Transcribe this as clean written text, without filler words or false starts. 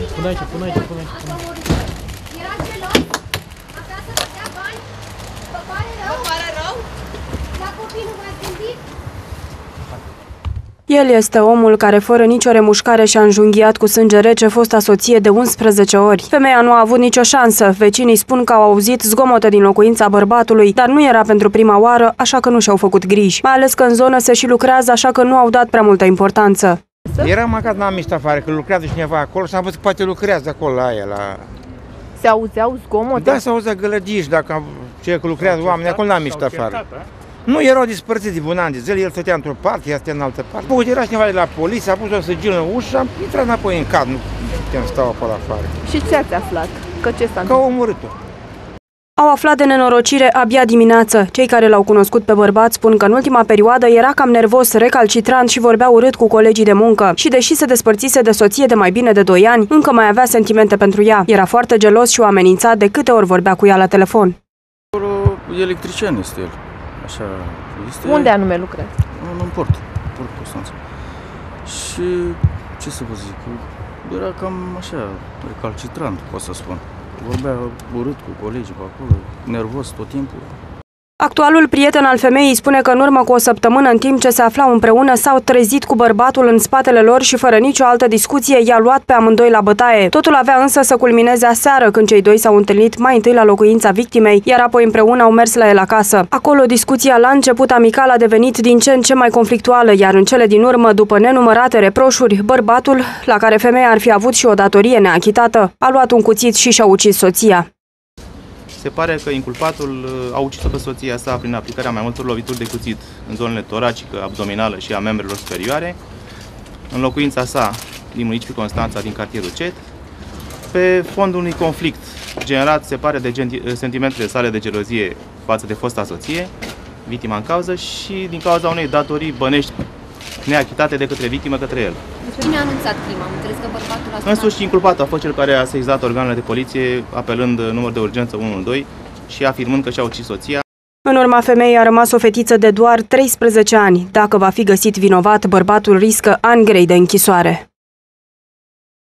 Pune aici, pune aici, pune aici. Era gelos, acasă dădea bani, vă pare rău? Vă pare rău? La copii nu v-ați gândit? El este omul care, fără nicio remușcare, și-a înjunghiat cu sânge rece fosta soție de 11 ori. Femeia nu a avut nicio șansă. Vecinii spun că au auzit zgomote din locuința bărbatului, dar nu era pentru prima oară, așa că nu și-au făcut griji. Mai ales că în zonă se și lucrează, așa că nu au dat prea multă importanță. Eram acasă, n-am ieșit afară, că lucrează cineva acolo și am văzut că poate lucrează acolo la aia, la... Se auzeau zgomote? Da, se auzea gălăgiși, dacă cei că lucrează oameni, acolo n-am ieșit afară. Nu, erau dispărțiți de un an de zile, el stătea într-o parte, ea stătea în altă parte. Uite, era cineva de la poliție, a pus o săgilă în ușă și am intrat înapoi în cad, nu puteam stau acolo afară. Și ce ați aflat? Că ce s-a Că întâmplat? au omorât-o. Au aflat de nenorocire abia dimineață. Cei care l-au cunoscut pe bărbat spun că în ultima perioadă era cam nervos, recalcitrant și vorbea urât cu colegii de muncă. Și deși se despărțise de soție de mai bine de 2 ani, încă mai avea sentimente pentru ea. Era foarte gelos și o amenința de câte ori vorbea cu ea la telefon. Electrician este el. Așa este. Unde anume lucrează? În Port Constanța. Și ce să vă zic, era cam așa, recalcitrant, pot să spun. Vorbea urât cu colegii pe acolo, nervos tot timpul. Actualul prieten al femeii spune că în urmă cu o săptămână, în timp ce se aflau împreună, s-au trezit cu bărbatul în spatele lor și fără nicio altă discuție i-a luat pe amândoi la bătaie. Totul avea însă să culmineze aseară, când cei doi s-au întâlnit mai întâi la locuința victimei, iar apoi împreună au mers la el acasă. Acolo discuția la început amical a devenit din ce în ce mai conflictuală, iar în cele din urmă, după nenumărate reproșuri, bărbatul, la care femeia ar fi avut și o datorie neachitată, a luat un cuțit și și-a ucis soția. Se pare că inculpatul a ucis-o pe soția sa prin aplicarea mai multor lovituri de cuțit în zonele toracică, abdominală și a membrelor superioare, în locuința sa din municipiul Constanța, din cartierul Cet, pe fondul unui conflict generat, se pare, de sentimentele sale de gelozie față de fosta soție, victima în cauză, și din cauza unei datorii bănești neachitate de către victimă către el. Cine a anunțat crima? Am înțeles că bărbatul a Însuși inculpatul a fost cel care a sesizat organele de poliție, apelând număr de urgență 112 și afirmând că și-a ucis soția. În urma femeii a rămas o fetiță de doar 13 ani. Dacă va fi găsit vinovat, bărbatul riscă ani grei de închisoare.